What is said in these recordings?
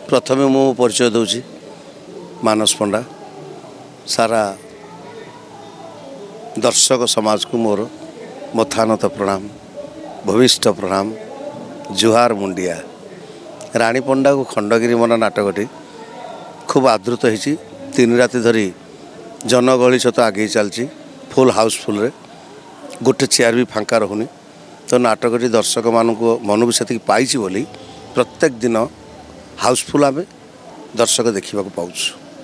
प्रथमे मु परिचय दूची मानस पंडा सारा दर्शक समाज को मोर मथानत प्रणाम भविष्ठ प्रणाम जुहार मुंडिया। रानी पंडा को खंडगिरी मन नाटकटी खूब आदृत होती 3 राति धरी जनगहली सहित आगे चलती फुल हाउसफुल रे गोटे चेयर भी फांका रहुनी। तो नाटकटी दर्शक मान मन को से पाई बोली प्रत्येक दिन हाउसफुल आम दर्शक देखा पाऊँ।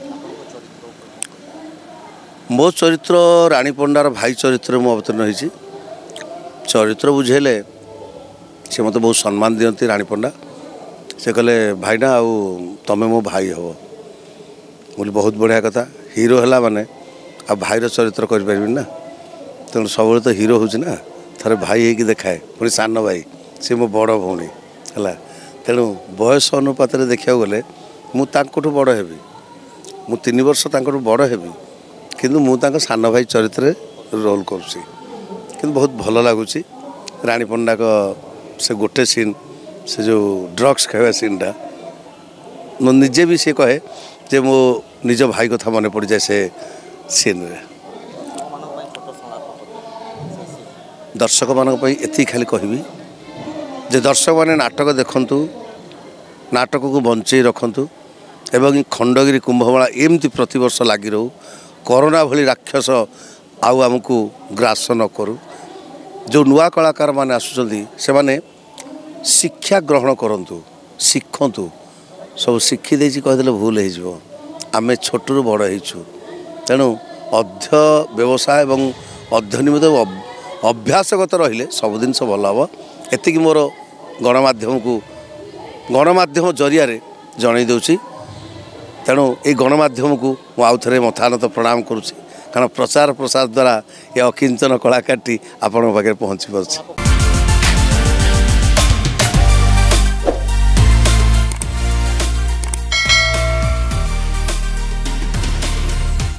मो चरित्र रानी पंडार भाई चरित्र मु अवतीर्ण होती। चरित्र बुझेले से मत बहुत सम्मान दियंती रानी पंडा। से कहले भाईना आउ तमें मो भाई हम बोली बहुत बढ़िया कथा। हीरो है माने आ भाईर चरित्र कर ना तेणु सब तो हीरो हो थे भाई होगी देखाए पुणी सान भाई सी मो बड़ भौणी है। तेणु बयस अनुपात देखा गले मुझे बड़ हेबी मु 3 वर्ष बड़ हेबी किंतु मु सान भाई चरित्र रोल करुँची कि बहुत भल लगुच। रानी पंडा को से गोटे सीन से जो ड्रग्स खावा सीनटा मो निजे भी सी कहे जे मो निज भाई कथा मन पड़ जाए से सीन रे। दर्शक मान एति खाली कहबी जे दर्शक माने नाटक देखंतु नाटक को बंचे रखंतु एवं खंडगिरी कुंभमेला एमती प्रतिवर्ष लगी रहू। कोरोना भली राक्षस आउ आमको ग्रास न करू। जो नुआ कलाकार माने आसुचंदी से माने शिक्षा ग्रहण करंतु शिखंतु सब शिखी देछि कहदेले भूल हो आमे छोटू बड़ होइछु। तेणु अध्य व्यवसाय एवं अध्ययन अभ्यासगत रहिले सब जिन भल हम। एतिक मोर गणमाध्यम जरिया जन दूची। तेणु ये गणमाध्यम को आउ थे मथानत प्रणाम करुँची कारण प्रचार प्रसार द्वारा ये अकिंचन कलाकारटी आपण पाखे पहुँची पार्छ।